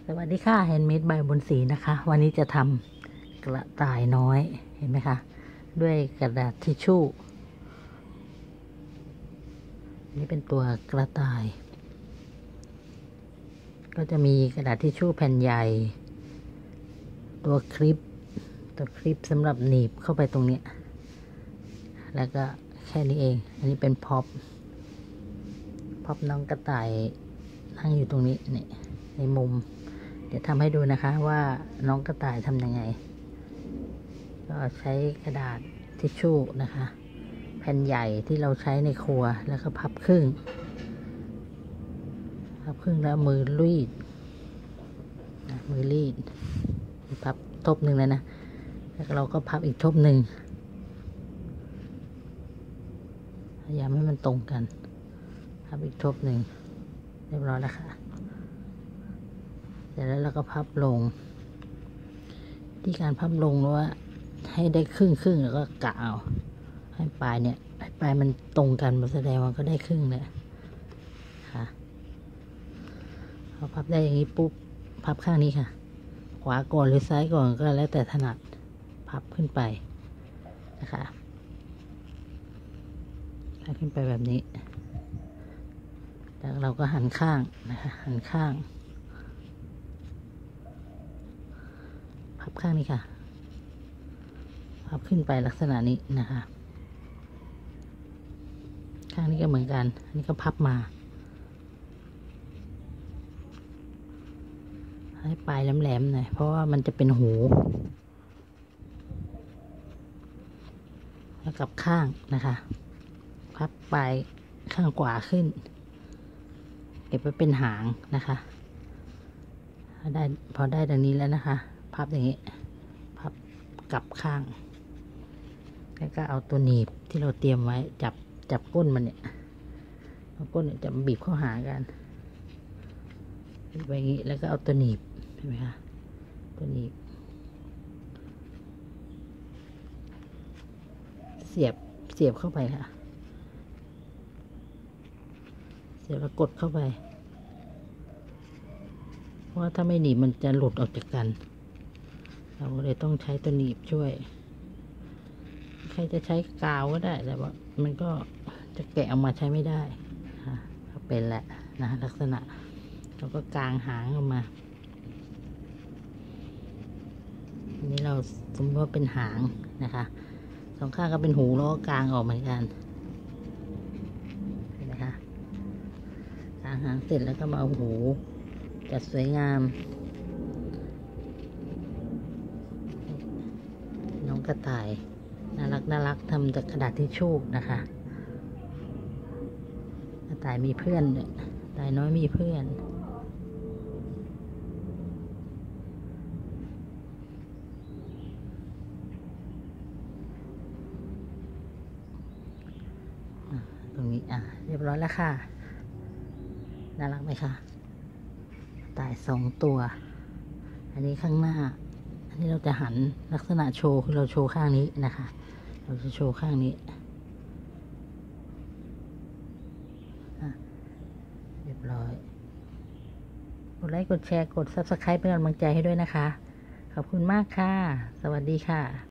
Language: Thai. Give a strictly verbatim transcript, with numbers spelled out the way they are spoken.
สวัสดีค่ะแฮนด์เมดใบบนสีนะคะวันนี้จะทำกระต่ายน้อยเห็นไหมคะด้วยกระดาษทิชชู่นี่เป็นตัวกระต่าย ก็จะมีกระดาษทิชชู่แผ่นใหญ่ตัวคลิปตัวคลิปสำหรับหนีบเข้าไปตรงนี้แล้วก็แค่นี้เองอันนี้เป็นพ็อปพ็อปน้องกระต่ายนั่งอยู่ตรงนี้นี่ในมุมเดี๋ยวทำให้ดูนะคะว่าน้องกระต่ายทำยังไงก็ใช้กระดาษทิชชู่นะคะแผ่นใหญ่ที่เราใช้ในครัวแล้วก็พับครึ่งพับครึ่งแล้วมือรีดมือรีดพับทบหนึ่งแล้วนะแล้วเราก็พับอีกทบหนึ่งพยายามให้มันตรงกันพับอีกทบหนึ่งเรียบร้อยแล้วค่ะเสร็จแล้วเราก็พับลงที่การพับลงว่าให้ได้ครึ่งครึ่งแล้วก็กะเอาให้ปลายเนี่ยให้ปลายมันตรงกันมันแสดงว่าก็ได้ครึ่งเลยค่ะพอพับได้อย่างนี้ปุ๊บพับข้างนี้ค่ะขวาก่อนหรือซ้ายก่อนก็แล้วแต่ถนัดพับขึ้นไปนะคะพับขึ้นไปแบบนี้แล้วเราก็หันข้างนะคะหันข้างพับข้างนี้ค่ะพับขึ้นไปลักษณะนี้นะคะข้างนี้ก็เหมือนกันอันนี้ก็พับมาให้ปลายแหลมๆหน่อยเพราะว่ามันจะเป็นหูแล้วกับข้างนะคะพับปลายข้างขวาขึ้นเก็บไว้เป็นหางนะคะได้พอได้ดังนี้แล้วนะคะพับอย่างนี้พับกลับข้างแล้วก็เอาตัวหนีบที่เราเตรียมไว้จับจับก้นมันเนี่ยเอาก้นเนี่ยจะบีบเข้าหากันบีบไปอย่างนี้แล้วก็เอาตัวหนีบเห็นไหมคะตัวหนีบเสียบเสียบเข้าไปค่ะเสียบแล้วกดเข้าไปเพราะว่าถ้าไม่หนีบมันจะหลุดออกจากกันเราเลยต้องใช้ตัวหนีบช่วยใครจะใช้กาวก็ได้แต่ว่ามันก็จะแกะออกมาใช้ไม่ได้ค่ะก็เป็นแหละนะลักษณะเราก็กางหางออกมาอันนี้เราสมมติว่าเป็นหางนะคะสองข้างก็เป็นหูแล้วก็กางออกเหมือนกันเห็นไหมคะกางหางเสร็จแล้วก็มาเอาหูจัดสวยงามน้องกระต่ายน่ารักน่ารักทำจากกระดาษทิชชู่นะคะกระต่ายมีเพื่อนด้วยกระต่ายน้อยมีเพื่อนตรงนี้อ่ะเรียบร้อยแล้วค่ะน่ารักไหมคะกระต่ายสองตัวอันนี้ข้างหน้าอันนี้เราจะหันลักษณะโชว์คือเราโชว์ข้างนี้นะคะเราจะโชว์ข้างนี้เรียบร้อยกดไลค์กดแชร์กด ซับสไครบ์ เป็นกำลังใจให้ด้วยนะคะขอบคุณมากค่ะสวัสดีค่ะ